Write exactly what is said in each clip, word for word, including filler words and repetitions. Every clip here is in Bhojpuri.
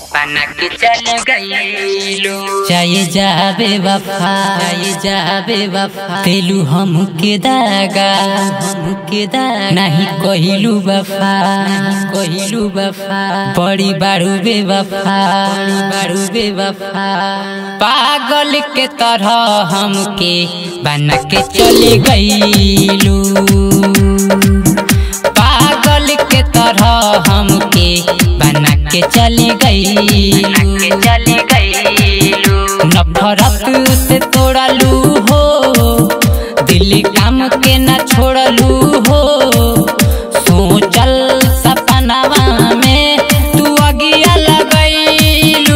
बना के चल गईलू। चाहे जाबे वफा चाहे जाबे वफा तेलू हम के दागा हम के दागा नहीं कहिलू वफा नहीं कहिलू वफा बड़ी बारू बेवफा बड़ी बारू बेवफा पागल के तरह हमके बना के चली गईलू। पागल के तरह हमके बना के चली गईलू चली गईलू। नफरत से तोड़लू हो दिल काम के न छोड़लू हो सोचल सपनावा में तू अगिया लगैलू।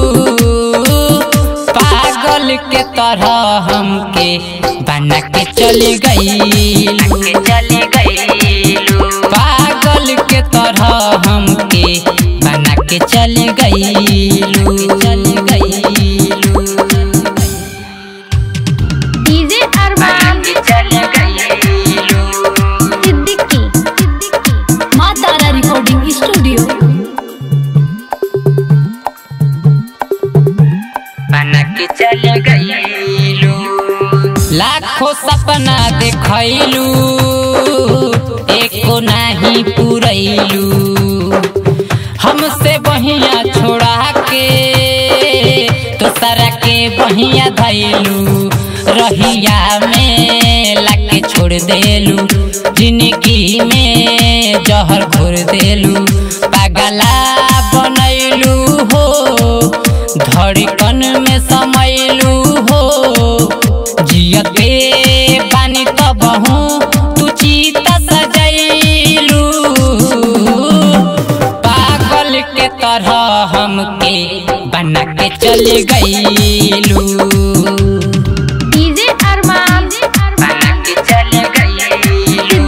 पागल के तरह हमके बना के चली गईलू चली गईलू। पागल के तरह हमके बना के चली गईलू चली गईलू। डीजे अरमान चली गईलू। सिद्दीकी माँ तारा रिकॉर्डिंग स्टूडियो। बना के चली गईलू। लाखों सपना देखैलू एको नहीं पूरैलू हमसे बहिया छोड़ा के तो सारा के बहिया धैलू रहिया में लाके छोड़ देलू जिंदगी में जहर घोर देलू पागला बनैलू हो धड़कन में समैलू हो जियते पानी तबहू तू चीता सजैलू। पागल के तरह हमके बना के चली गईलू। डीजे अरमान बना के चली गईलू।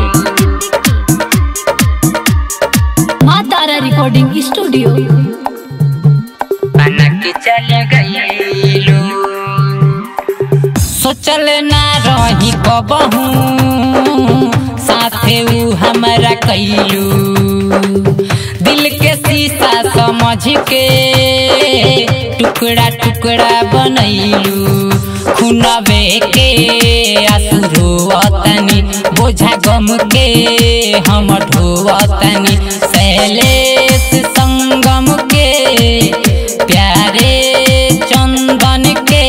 माँ तारा रिकॉर्डिंग स्टूडियो। बना के चली गईलू। सोचल ना रही कबहू साथे ऊ हमरा कैलू दिल के शीशा समझ के टुकड़ा टुकड़ा बनैलू खुनबे के आंसू रोवतनी बोझा गम के हम ढोवतनी शैलेश संगम के प्यारे चंदन के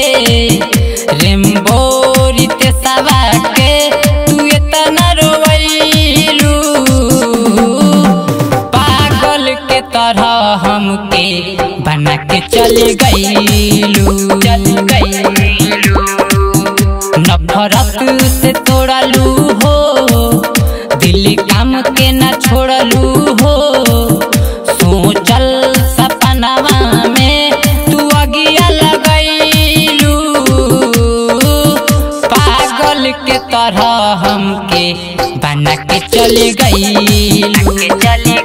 रेम्बोरी ते सवा के तू इतना रोवैलू। पागल के तरह हमके बना के चली गईलू चली गईलू। नफरत से तोड़लू हो दिल काम के न छोड़लू हो सोचल सपनावा में तू अगिया लगैलू। पागल के तरह हमके बना के चली गईलू चली